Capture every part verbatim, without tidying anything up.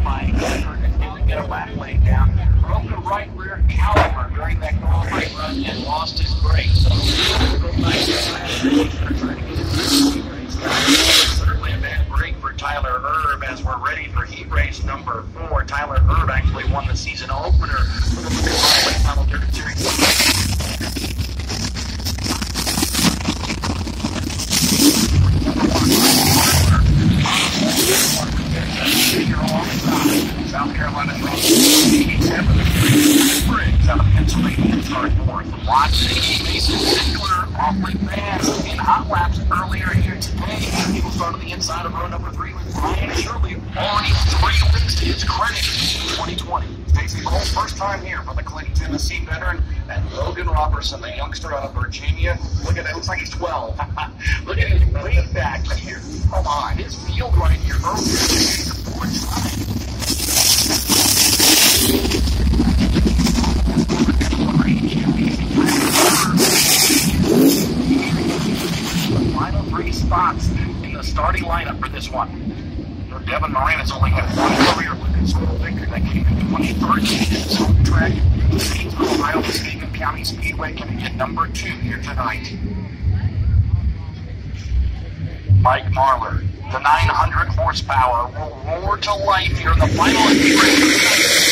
qualifying effort and didn't get a lap laid down. Broke the right rear caliper during that qualifying run and lost his brake. So go back to certainly a bad break for Tyler Erb as we're ready for heat race number four. Tyler Erb actually won the season opener for the Final Dirt Series. South Carolina eighty-seven Springs out of Pennsylvania start fourth. Watson Mason Sickler awfully fast in hot laps earlier here today. He will start on the inside of row number three with Brian Shirley already three wins to his credit in twenty twenty. Stacey Cole, first time here for the Clinton, Tennessee veteran, and Logan Robertson, the youngster out of Virginia. Look at that, looks like he's twelve. Look at his way back here. Come on, his field right here earlier today, the fourth time. The final three spots in the starting lineup for this one. Devin Moran has only had one career Lucas Oil victory that came in twenty thirteen. His home track, Statesville, Ohio, Muskegon County Speedway, coming in number two here tonight. Mike Marlar, the nine hundred horsepower will roar to life here in the final race.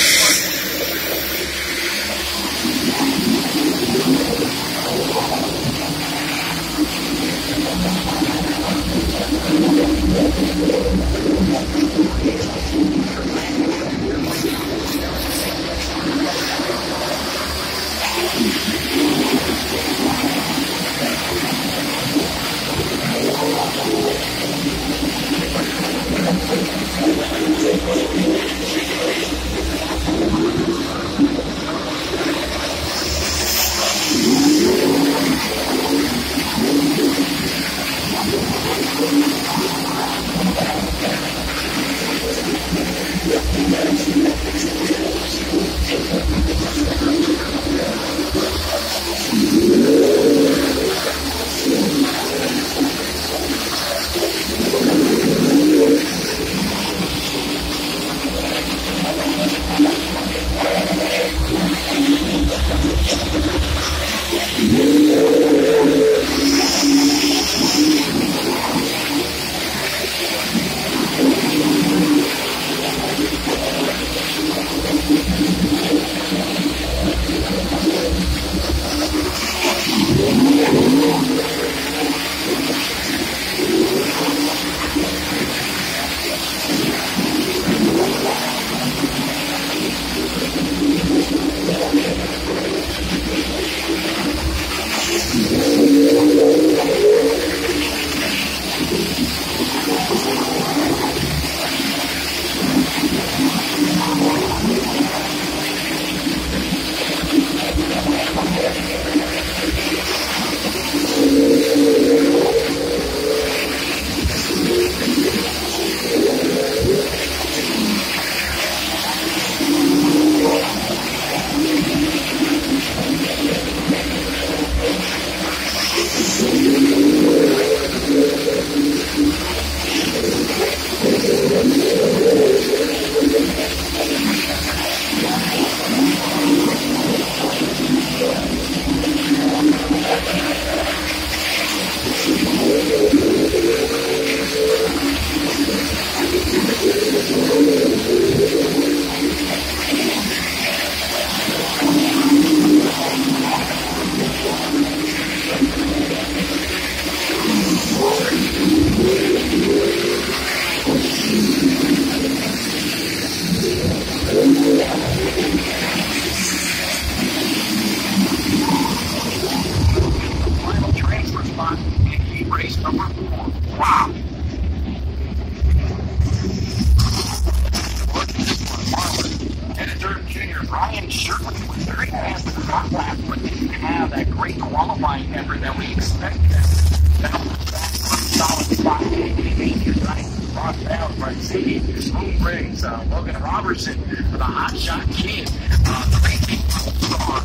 Brian Shirley was very fast in the hot lap, but didn't have that great qualifying effort that we expected. Now, back for a solid spot. He's running cross down for City. Smooth brings uh, Logan Robertson for the hot shot kid. Uh, three people star.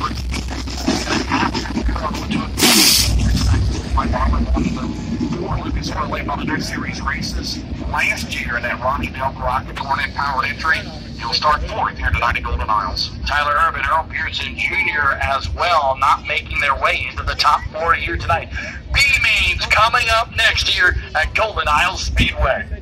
Half to go to a my Robert won the four Lucas Oil Late Model Dirt Series races last year in that Ronnie Del Rocket Hornet powered entry. He'll start fourth here tonight at Golden Isles. Tyler Erb and Earl Pearson Junior as well, not making their way into the top four here tonight. B-Means coming up next year at Golden Isles Speedway.